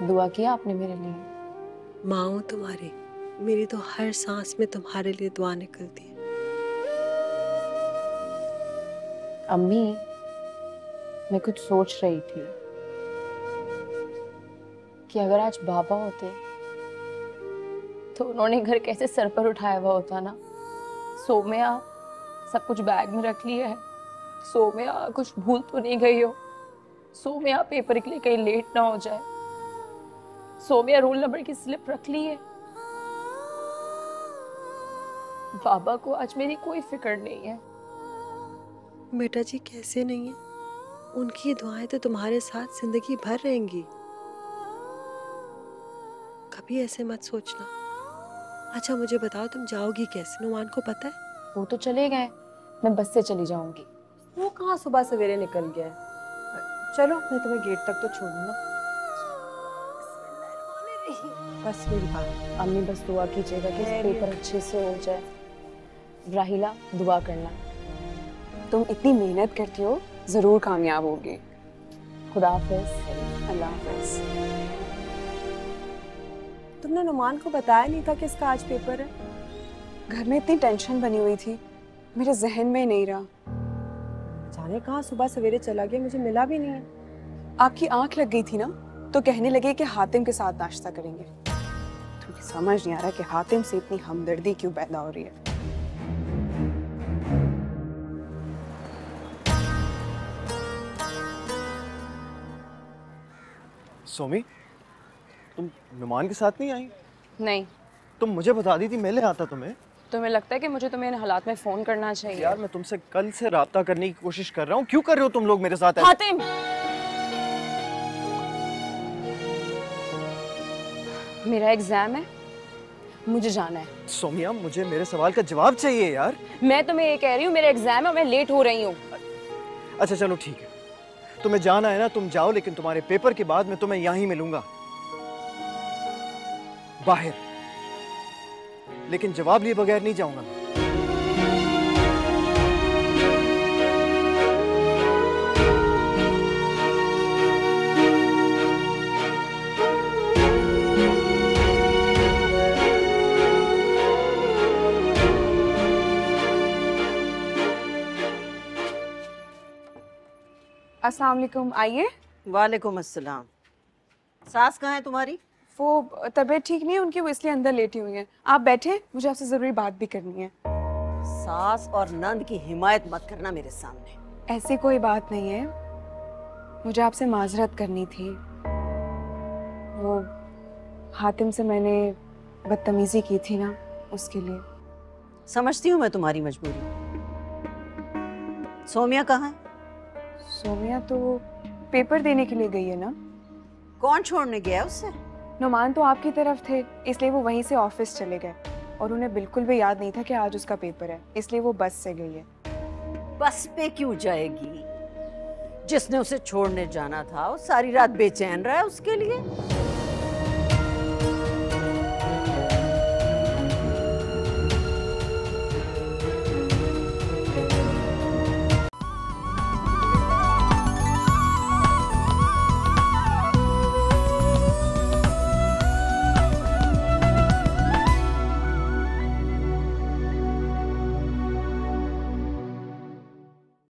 दुआ किया आपने मेरे लिए? माँ हूँ तुम्हारी, मेरी तो हर सांस में तुम्हारे लिए दुआ निकलती है। अम्मी, मैं कुछ सोच रही थी कि अगर आज बाबा होते तो उन्होंने घर कैसे सर पर उठाया हुआ होता ना। सोम्या सब कुछ बैग में रख लिया है, सोम्या कुछ भूल तो नहीं गई हो, सोम्या पेपर के लिए कहीं लेट ना हो जाए, सोम्या रोल नंबर की स्लिप रख ली है। बाबा को आज मेरी कोई फिक्र नहीं है। बेटा जी कैसे नहीं है, उनकी दुआएं तो तुम्हारे साथ जिंदगी भर रहेंगी। कभी ऐसे मत सोचना। अच्छा मुझे बताओ, तुम जाओगी कैसे? नुमान को पता है? वो तो चले गए, मैं बस से चली जाऊंगी। वो कहाँ सुबह सवेरे निकल गया है। चलो मैं तुम्हें गेट तक तो छोड़ूंगा। बस मेरी बात। अम्मी बस दुआ कीजिएगा कि पेपर अच्छे से हो जाए। राहिला दुआ करना। तुम इतनी मेहनत करती हो, जरूर कामयाब होगी। खुदा हाफिज। अल्लाह हाफिज। तुमने नुमान को बताया नहीं था कि इसका आज पेपर है? घर में इतनी टेंशन बनी हुई थी, मेरे जहन में नहीं रहा। जाने कहाँ सुबह सवेरे चला गया, मुझे मिला भी नहीं है। आपकी आंख लग गई थी ना, तो कहने लगे कि हातिम के साथ नाश्ता करेंगे। तुम्हें समझ नहीं आ रहा कि हातिम से इतनी हमदर्दी क्यों पैदा हो रही है। सोमी, तुम नुमान के साथ नहीं आई? नहीं। तुम मुझे बता दी थी, मैं ले आता तुम्हें। तुम्हें लगता है कि मुझे तुम्हें इन हालात में फोन करना चाहिए? यार मैं तुमसे कल से राब्ता करने की कोशिश कर रहा हूँ, क्यों कर रहे हो तुम लोग मेरे साथ ऐसे? हातिम, मेरा एग्जाम है, मुझे जाना है। सोमिया, मुझे मेरे सवाल का जवाब चाहिए यार। मैं तुम्हें ये कह रही हूँ, मेरा एग्जाम है और मैं लेट हो रही हूँ। अच्छा चलो ठीक है, तुम्हें जाना है ना, तुम जाओ, लेकिन तुम्हारे पेपर के बाद मैं तुम्हें यहीं मिलूंगा बाहर, लेकिन जवाब लिए बगैर नहीं जाऊंगा। अस्सलाम वालेकुम, आइए। वालेकुम अस्सलाम। सास कहाँ है तुम्हारी? वो तबीयत ठीक नहीं है उनकी, वो इसलिए अंदर लेटी हुई हैं। आप बैठे, मुझे आपसे जरूरी बात भी करनी है। सास और नंद की हिमायत मत करना मेरे सामने। ऐसी कोई बात नहीं है, मुझे आपसे माजरत करनी थी। वो हातिम से मैंने बदतमीजी की थी ना, उसके लिए। समझती हूँ मैं तुम्हारी मजबूरी। सोमिया कहाँ है? सोमिया तो पेपर देने के लिए गई है ना। कौन छोड़ने गया उससे? नुमान तो आपकी तरफ थे, इसलिए वो वहीं से ऑफिस चले गए और उन्हें बिल्कुल भी याद नहीं था कि आज उसका पेपर है, इसलिए वो बस से गई है। बस पे क्यों जाएगी? जिसने उसे छोड़ने जाना था वो सारी रात बेचैन रहा है उसके लिए।